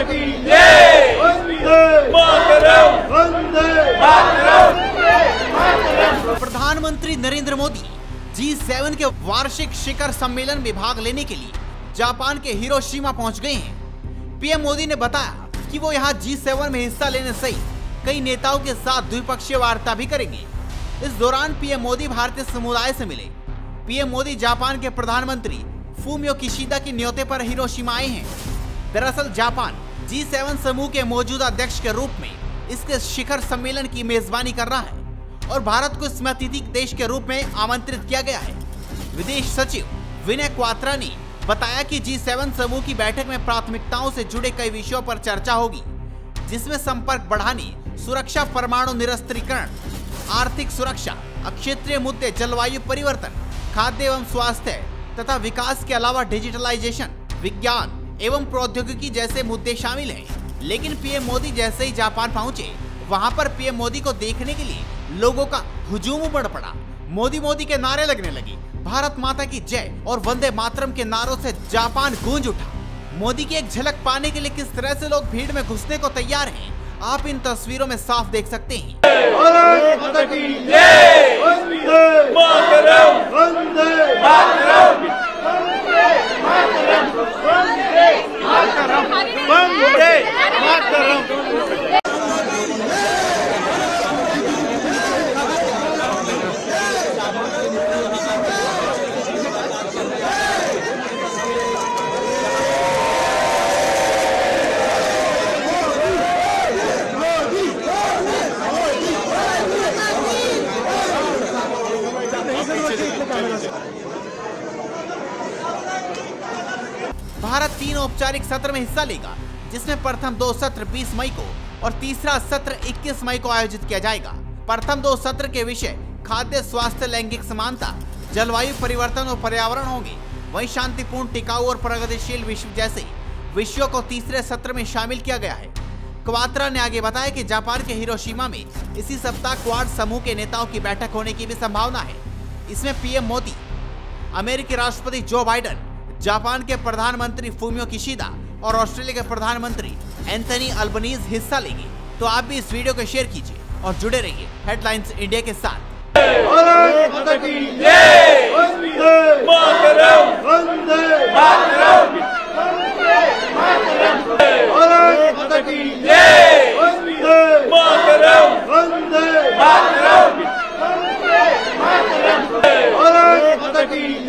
की जय। वंदे मातरम, वंदे मातरम। प्रधानमंत्री नरेंद्र मोदी G7 के वार्षिक शिखर सम्मेलन में भाग लेने के लिए जापान के हिरोशिमा पहुंच गए हैं। पीएम मोदी ने बताया कि वो यहां G7 में हिस्सा लेने सहित कई नेताओं के साथ द्विपक्षीय वार्ता भी करेंगे। इस दौरान पीएम मोदी भारतीय समुदाय से मिले। पीएम मोदी जापान के प्रधानमंत्री फूमियो किशिदा की न्योते पर हिरोशिमा आए हैं। दरअसल जापान G7 समूह के मौजूदा अध्यक्ष के रूप में इसके शिखर सम्मेलन की मेजबानी कर रहा है और भारत को इसमें अतिथि देश के रूप में आमंत्रित किया गया है। विदेश सचिव विनय क्वात्रा ने बताया कि G7 समूह की बैठक में प्राथमिकताओं से जुड़े कई विषयों पर चर्चा होगी, जिसमें संपर्क बढ़ाने, सुरक्षा, परमाणु निरस्त्रीकरण, आर्थिक सुरक्षा, क्षेत्रीय मुद्दे, जलवायु परिवर्तन, खाद्य एवं स्वास्थ्य तथा विकास के अलावा डिजिटलाइजेशन, विज्ञान एवं प्रौद्योगिकी जैसे मुद्दे शामिल हैं। लेकिन पीएम मोदी जैसे ही जापान पहुंचे, वहां पर पीएम मोदी को देखने के लिए लोगों का हुजूम उमड़ पड़ा। मोदी मोदी के नारे लगने लगे। भारत माता की जय और वंदे मातरम के नारों से जापान गूंज उठा। मोदी की एक झलक पाने के लिए किस तरह से लोग भीड़ में घुसने को तैयार हैं, आप इन तस्वीरों में साफ देख सकते हैं। भारत माता की जय। वंदे मातरम, वंदे मातरम, वंदे मातरम, वंदे मातरम, वंदे मातरम। भारत 3 औपचारिक सत्र में हिस्सा लेगा, जिसमें प्रथम 2 सत्र 20 मई को और तीसरा सत्र 21 मई को आयोजित किया जाएगा। प्रथम 2 सत्र के विषय खाद्य, स्वास्थ्य, लैंगिक समानता, जलवायु परिवर्तन और पर्यावरण होंगे। वहीं शांतिपूर्ण, टिकाऊ और प्रगतिशील विश्व जैसे विषयों को तीसरे सत्र में शामिल किया गया है। क्वात्रा ने आगे बताया कि जापान के हिरोशिमा में इसी सप्ताह क्वाड समूह के नेताओं की बैठक होने की भी संभावना है। इसमें पीएम मोदी, अमेरिकी राष्ट्रपति जो बाइडेन, जापान के प्रधानमंत्री फूमियो किशिदा और ऑस्ट्रेलिया के प्रधानमंत्री एंथनी अल्बनीज हिस्सा लेंगे। तो आप भी इस वीडियो को शेयर कीजिए और जुड़े रहिए हेडलाइंस इंडिया के साथ। भारत माता की जय। वंदे मातरम, वंदे मातरम, वंदे मातरम। भारत माता की जय। वंदे मातरम, वंदे मातरम, वंदे मातरम। भारत माता की